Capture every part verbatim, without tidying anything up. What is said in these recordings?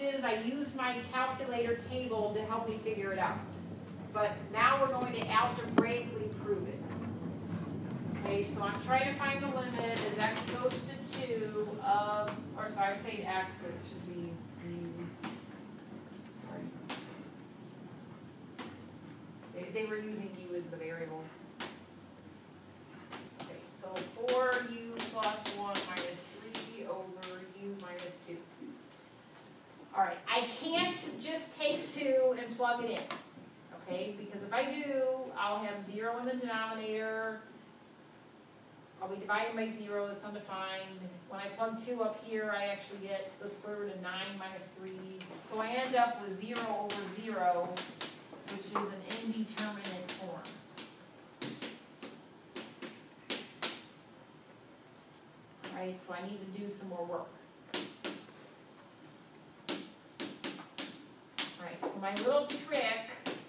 is I used my calculator table to help me figure it out. But now we're going to algebraically prove it. Okay, so I'm trying to find the limit as x goes to two of, or sorry, I say x, it should be u. Sorry. They, they were using u as the variable. Okay, so four u plus one minus three over u minus two. All right, I can't just take two and plug it in, okay? Because if I do, I'll have zero in the denominator. I'll be dividing by zero, that's undefined. When I plug two up here, I actually get the square root of nine minus three. So I end up with zero over zero, which is an indeterminate form. All right, so I need to do some more work. All right, so my little trick,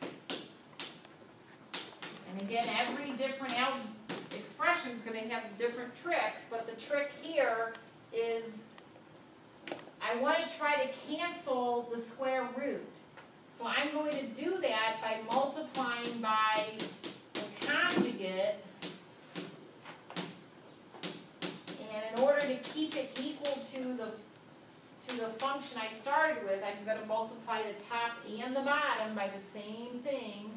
and again, every different algebra expression is going to have different tricks, but the trick here is I want to try to cancel the square root. So I'm going to do that by multiplying by the conjugate, and in order to keep it equal to the to the function I started with, I'm going to multiply the top and the bottom by the same thing.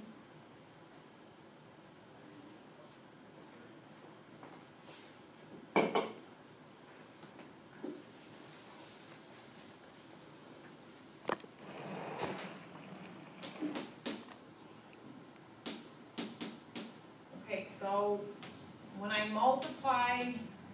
So when I multiply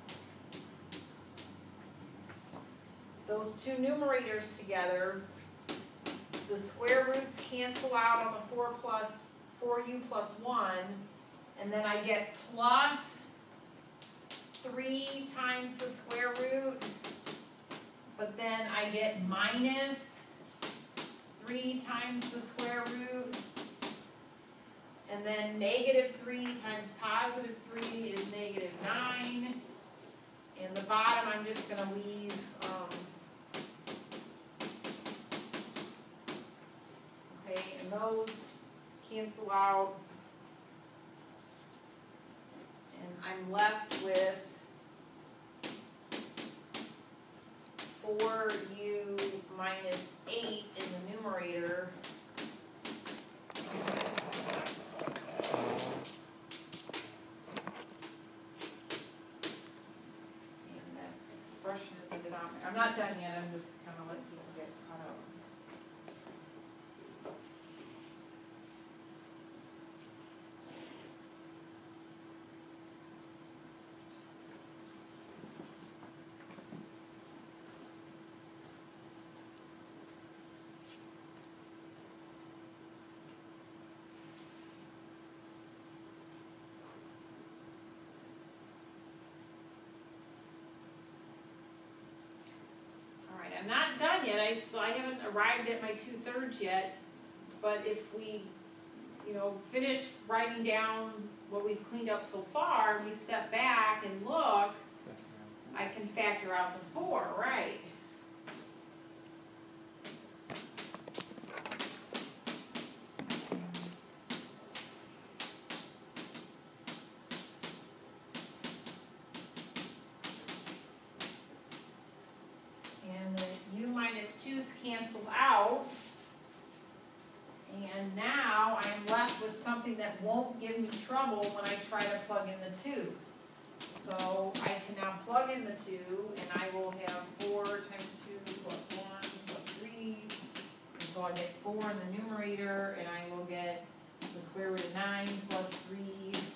those two numerators together, the square roots cancel out on the four plus four u plus one, and then I get plus three times the square root, but then I get minus three times the square root. And then negative three times positive three is negative nine. And the bottom I'm just going to leave um, okay, and those cancel out. And I'm left with four u minus eight in the numerator. I'm not done yet, I'm just kind of letting people get caught up. I'm not done yet, I, so I haven't arrived at my two-thirds yet, but if we, you know, finish writing down what we've cleaned up so far, and we step back and look, I can factor out the four, right? Cancel out, and now I'm left with something that won't give me trouble when I try to plug in the two. So I can now plug in the two, and I will have four times two plus one plus three, and so I get four in the numerator, and I will get the square root of nine plus three